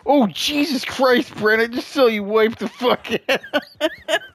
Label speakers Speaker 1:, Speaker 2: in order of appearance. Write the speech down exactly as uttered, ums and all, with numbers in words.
Speaker 1: Oh, Jesus Christ, Brent, I just saw you wipe the fuck out.